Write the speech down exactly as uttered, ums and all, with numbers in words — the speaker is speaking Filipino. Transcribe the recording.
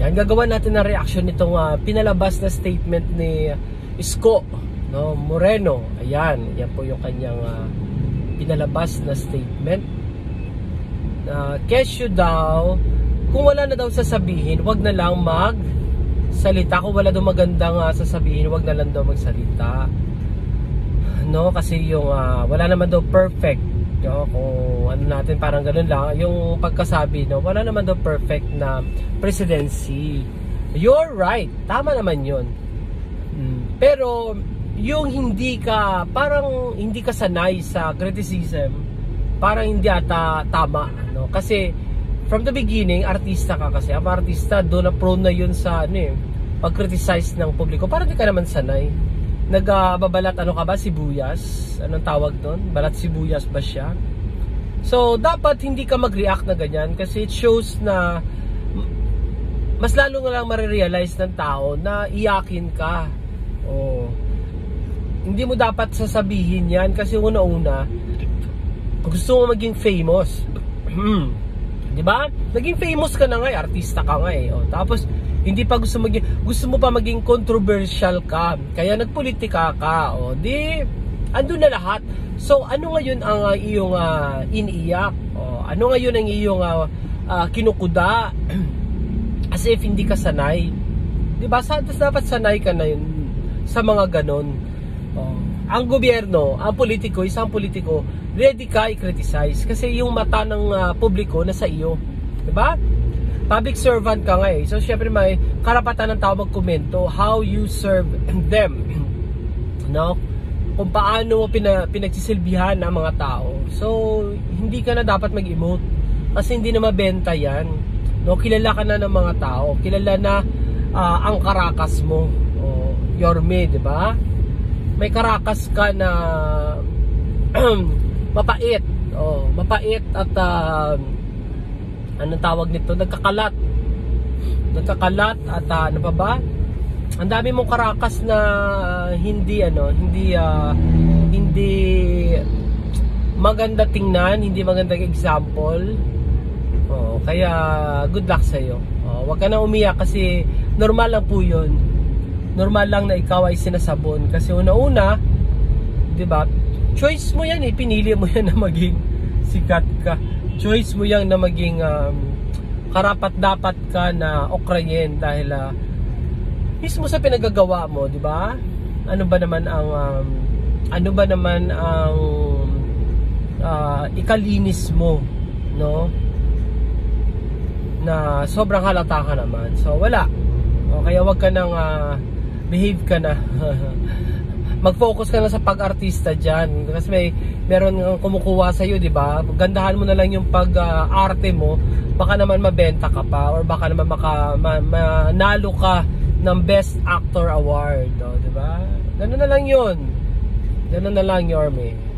Yan, gagawa natin ng reaction nitong uh, pinalabas na statement ni Isko, no, Moreno. Ayan, yan po yung kanyang uh, pinalabas na statement. Na uh, kesyo daw, kung wala na daw sasabihin, wag na lang magsalita. Kung wala daw magandang uh, sasabihin, wag na lang daw magsalita. No, kasi yung uh, wala naman daw perfect. No, kung ano natin, parang ganun lang yung pagkasabi, no, wala naman daw perfect na presidency. You're right, tama naman yun. Hmm. Pero yung hindi ka, parang hindi ka sanay sa criticism, parang hindi ata tama, no? Kasi from the beginning, artista ka kasi. Ang artista, doon na prone na yun sa ano, eh, pag-criticize ng publiko. Parang hindi ka naman sanay. Nagbabalat, ano ka ba, sibuyas? Anong tawag doon? Balat sibuyas ba siya? So, dapat hindi ka mag-react na ganyan kasi it shows na mas lalo nga lang marirealize ng tao na iyakin ka. Oh. Hindi mo dapat sasabihin yan kasi una-una, gusto mo maging famous. Diba? Naging famous ka na nga, eh, artista ka nga eh. Oh, tapos, hindi pa gusto maging, gusto mo pa maging controversial ka. Kaya nagpolitika ka. O, di, andun na lahat. So, ano ngayon ang uh, iyong uh, iniiyak? O, ano ngayon ang iyong uh, uh, kinukuda? As if hindi ka sanay. Diba? Sa, dapat sanay ka na yun sa mga ganon. O, ang gobyerno, ang politiko, isang politiko, ready ka i-criticize. Kasi yung mata ng uh, publiko nasa iyo. Diba? Public servant ka nga eh. So, syempre may karapatan ng tao magkomento how you serve them. No? Kung paano mo pina, pinagsisilbihan ng mga tao. So, hindi ka na dapat mag-emote. Kasi hindi na mabenta yan. No? Kilala ka na ng mga tao. Kilala na uh, ang karakas mo. O, Yorme, di ba? May karakas ka na mapait. O, mapait at uh, anong tawag nito? Nagkakalat. Nagkakalat at uh, ano pa ba? Ang dami mong karakas na uh, hindi ano, hindi uh, hindi maganda tingnan, hindi magandang example. Oh, kaya good luck sa iyo. Oh, wag ka na umiyak kasi normal lang po 'yun. Normal lang na ikaw ay sinasabon kasi una-una, 'di ba? Choice mo 'yan, eh, pinili mo 'yan na maging sikat ka. Choice mo yang na maging um, karapat-dapat ka na okrayin dahil uh, mismo sa pinagagawa mo, di ba? Ano ba naman ang um, ano ba naman ang uh, ikalinis mo, no? Na sobrang halata ka naman. So wala. O, kaya wag ka nang uh, behave ka na. Mag-focus ka na sa pag-artista dyan. Kasi may meron kumukuha sa'yo, di ba? Gandahan mo na lang yung pag-arte uh, mo. Baka naman mabenta ka pa. Or baka naman maka, ma, manalo ka ng Best Actor Award. Oh, di ba? Ganun na lang yun. Ganun na lang, Yorme.